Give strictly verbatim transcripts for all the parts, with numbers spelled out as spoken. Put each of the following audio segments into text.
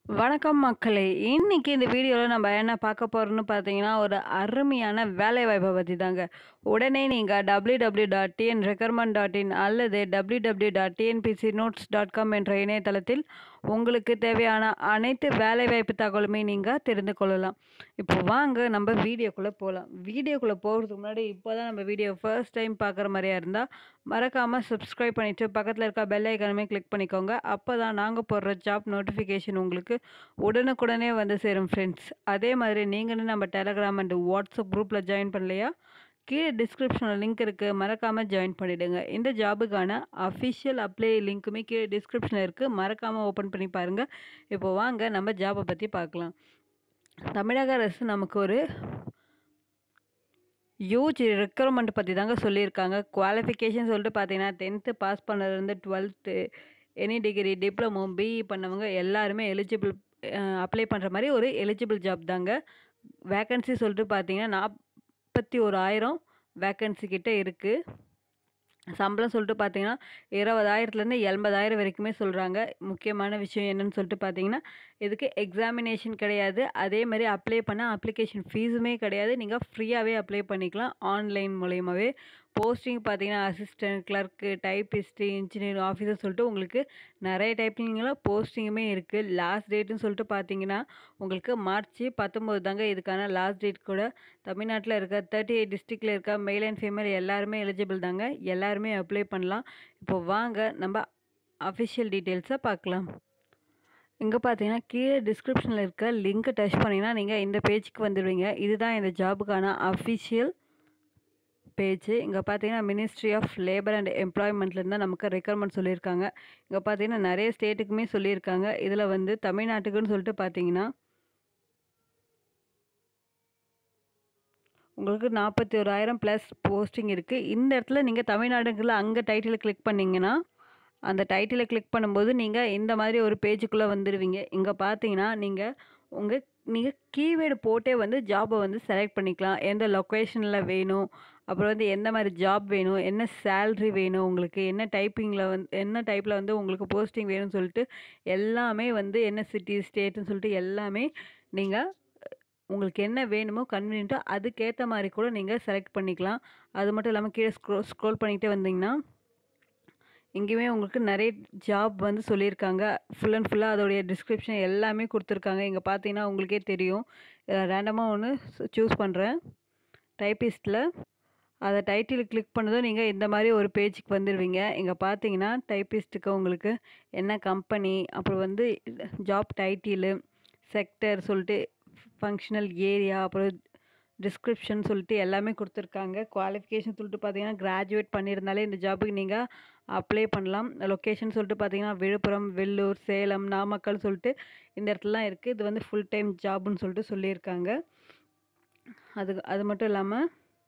வணக்கம் மக்களே! இன்னைக்கு இந்த வீடியோல நம்ம என்ன பார்க்க போறோம்னு பார்த்தீங்கன்னா, ஒரு அருமையான வேலைவாய்ப்ப பத்தி தாங்க. உடனே நீங்க W W W dot T N recruitment dot in அல்லது W W W dot T N P C notes dot com என்ற இணையதளத்தில் உங்களுக்கு தேவையான அனைத்து வேலைவாய்ப்பு தகவலுமே நீங்க தெரிந்து கொள்ளலாம். இப்போ வாங்க நம்ம வீடியோக்குள்ள போலாம். வீடியோக்குள்ள போறதுக்கு முன்னாடி இப்போ தான் நம்ம வீடியோ ஃபர்ஸ்ட் டைம் பார்க்குற மாரியா இருந்தா, மறக்காம சப்ஸ்கிரைப் பண்ணிட்டு பக்கத்துல இருக்க பெல் ஐகானுமே கிளிக் பண்ணிக்கோங்க. அப்பதான் நாங்க போடுற ஜாப் நோட்டிஃபிகேஷன் உங்களுக்கு உடனுக்குடனே வந்து சேரும் ஃப்ரெண்ட்ஸ். அதே மாதிரி நீங்களும் நம்ம டெலகிராம் அண்ட் வாட்ஸ்அப் குரூப்பில் ஜாயின் பண்ணலையா? கீழே டிஸ்கிரிப்ஷனில் லிங்க் இருக்குது, மறக்காமல் ஜாயின் பண்ணிவிடுங்க. இந்த ஜாபுக்கான அஃபிஷியல் அப்ளை லிங்க்குமே கீழே டிஸ்கிரிப்ஷனில் இருக்குது, மறக்காமல் ஓப்பன் பண்ணி பாருங்கள். இப்போ வாங்க நம்ம ஜாபை பற்றி பார்க்கலாம். தமிழக அரசு நமக்கு ஒரு யூஜி ரெக்ரூட்மெண்ட் பற்றி தாங்க சொல்லியிருக்காங்க. குவாலிஃபிகேஷன் சொல்லிட்டு பார்த்தீங்கன்னா டென்த்து பாஸ் பண்ணதுலேருந்து twelfth any degree diploma BE பண்ணவங்க எல்லாருமே எலிஜிபிள் அப்ளை பண்ணுற மாதிரி ஒரு எலிஜிபிள் ஜாப் தாங்க. வேக்கன்சி சொல்லிட்டு பார்த்தீங்கன்னா நாற்பத்தி ஓராயிரம் வேக்கன்சி கிட்ட இருக்குது. சம்பளம் சொல்லிட்டு பார்த்தீங்கன்னா இருபதாயிரத்துலேருந்து எண்பதாயிரம் வரைக்குமே சொல்கிறாங்க. முக்கியமான விஷயம் என்னன்னு சொல்லிட்டு பார்த்தீங்கன்னா, இதுக்கு எக்ஸாமினேஷன் கிடையாது. அதே மாதிரி அப்ளை பண்ண அப்ளிகேஷன் ஃபீஸுமே கிடையாது. நீங்கள் ஃப்ரீயாகவே அப்ளை பண்ணிக்கலாம் ஆன்லைன் மூலயமாவே. போஸ்டிங் பார்த்தீங்கன்னா assistant, clerk, typist, engineer, officer சொல்லிட்டு உங்களுக்கு நிறைய டைப்பிங்கில் போஸ்டிங்குமே இருக்குது. லாஸ்ட் டேட்டுன்னு சொல்லிட்டு பார்த்தீங்கன்னா உங்களுக்கு மார்ச் பத்தொம்போது தாங்க இதுக்கான லாஸ்ட் டேட் கூட. தமிழ்நாட்டில் இருக்க தேர்ட்டி எயிட் டிஸ்ட்ரிக்டில் இருக்க மேல் அண்ட் ஃபீமேல் எல்லாருமே எலிஜிபிள் தாங்க. எல்லாருமே அப்ளை பண்ணலாம். இப்போ வாங்க நம்ம அஃபிஷியல் டீட்டெயில்ஸை பார்க்கலாம். இங்கே பார்த்தீங்கன்னா கீழே டிஸ்கிரிப்ஷனில் இருக்க லிங்க்கை டச் பண்ணிங்கன்னா நீங்கள் இந்த பேஜுக்கு வந்துடுவீங்க. இதுதான் இந்த ஜாபுக்கான அஃபிஷியல் பேஜ். இங்கே பார்த்தீங்கன்னா மினிஸ்ட்ரி ஆஃப் லேபர் அண்ட் எம்ப்ளாய்மெண்ட்லேருந்து தான் நமக்கு ரெக்ரூட்மெண்ட் சொல்லியிருக்காங்க. இங்கே பார்த்தீங்கன்னா நிறைய ஸ்டேட்டுக்குமே சொல்லியிருக்காங்க. இதில் வந்து தமிழ்நாட்டுக்குன்னு சொல்லிட்டு பார்த்தீங்கன்னா உங்களுக்கு நாற்பத்தி ஓராயிரம் ப்ளஸ் போஸ்டிங் இருக்குது. இந்த இடத்துல நீங்கள் தமிழ்நாடுக்குள்ள அங்கே டைட்டில் கிளிக் பண்ணிங்கன்னா அந்த டைட்டிலை கிளிக் பண்ணும்போது நீங்கள் இந்த மாதிரி ஒரு பேஜுக்குள்ளே வந்துடுவீங்க. இங்கே பார்த்தீங்கன்னா நீங்கள் உங்கள் நீங்கள் கீவேர்டு போட்டே வந்து ஜாபை வந்து செலக்ட் பண்ணிக்கலாம். எந்த லொக்கேஷனில் வேணும், அப்புறம் வந்து எந்த மாதிரி ஜாப் வேணும், என்ன சேல்ரி வேணும், உங்களுக்கு என்ன டைப்பிங்கில் வந்து என்ன டைப்பில் வந்து உங்களுக்கு போஸ்டிங் வேணும்னு சொல்லிட்டு எல்லாமே வந்து என்ன சிட்டி ஸ்டேட்டுன்னு சொல்லிட்டு எல்லாமே நீங்கள் உங்களுக்கு என்ன வேணுமோ கன்வீனியன்ட்டோ அதுக்கேற்ற மாதிரி கூட நீங்கள் செலக்ட் பண்ணிக்கலாம். அது மட்டும் இல்லாமல் கீழே ஸ்க்ரோ ஸ்க்ரோல் பண்ணிக்கிட்டே வந்தீங்கன்னா எங்கேயுமே உங்களுக்கு நிறைய ஜாப் வந்து சொல்லியிருக்காங்க. ஃபுல் அண்ட் ஃபுல்லாக அதோடைய டிஸ்கிரிப்ஷன் எல்லாமே கொடுத்துருக்காங்க. இங்கே பார்த்தீங்கன்னா உங்களுக்கே தெரியும். ரேண்டமாக ஒன்று சூஸ் பண்ணுறேன் டைப்பிஸ்ட்டில். அதை டைட்டில் கிளிக் பண்ணதும் நீங்கள் இந்த மாதிரி ஒரு பேஜுக்கு வந்துடுவீங்க. இங்கே பார்த்தீங்கன்னா டைப்பிஸ்ட்டுக்கு உங்களுக்கு என்ன கம்பெனி, அப்புறம் வந்து ஜாப் டைட்டிலு, செக்டர் சொல்லிட்டு ஃபங்க்ஷனல் ஏரியா, அப்புறம் டிஸ்கிரிப்ஷன் சொல்லிட்டு எல்லாமே கொடுத்துருக்காங்க. குவாலிஃபிகேஷன் சொல்லிட்டு பார்த்தீங்கன்னா கிராஜுவேட் பண்ணியிருந்தாலே இந்த ஜாபுக்கு நீங்கள் அப்ளை பண்ணலாம். லொக்கேஷன் சொல்லிட்டு பார்த்தீங்கன்னா விழுப்புரம், வெள்ளூர், சேலம், நாமக்கல் சொல்லிட்டு இந்த இடத்துலலாம் இருக்குது. இது வந்து ஃபுல் டைம் ஜாப்னு சொல்லிட்டு சொல்லியிருக்காங்க. அது அது மட்டும் இல்லாமல்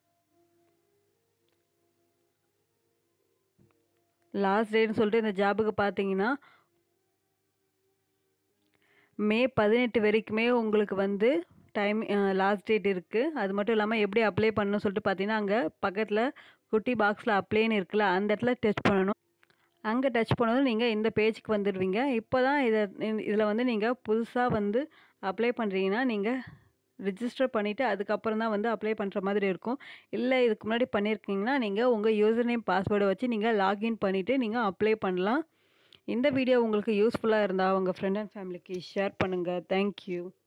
லாஸ்ட் டேட்னு சொல்லிட்டு இந்த ஜாபுக்கு பார்த்தீங்கன்னா மே பதினெட்டு வரைக்குமே உங்களுக்கு வந்து டைம் லாஸ்ட் டேட் இருக்குது. அது மட்டும் இல்லாமல் எப்படி அப்ளை பண்ணணும்னு சொல்லிட்டு பார்த்தீங்கன்னா அங்கே பக்கத்தில் குட்டி பாக்ஸில் அப்ளைன்னு இருக்குல்ல, அந்த இடத்துல டச் பண்ணணும். அங்கே டச் பண்ணதும் நீங்கள் இந்த பேஜுக்கு வந்துடுவீங்க. இப்போ தான் இதை இதில் வந்து நீங்கள் புதுசாக வந்து அப்ளை பண்ணுறீங்கன்னா நீங்கள் ரிஜிஸ்டர் பண்ணிவிட்டு அதுக்கப்புறம் தான் வந்து அப்ளை பண்ணுற மாதிரி இருக்கும். இல்லை இதுக்கு முன்னாடி பண்ணியிருக்கீங்கன்னா நீங்கள் உங்கள் யூசர் நேம் பாஸ்வேர்டை வச்சு நீங்கள் லாகின் பண்ணிவிட்டு நீங்கள் அப்ளை பண்ணலாம். இந்த வீடியோ உங்களுக்கு யூஸ்ஃபுல்லாக இருந்தால் உங்கள் ஃப்ரெண்ட் அண்ட் ஃபேமிலிக்கு ஷேர் பண்ணுங்கள். தேங்க்யூ.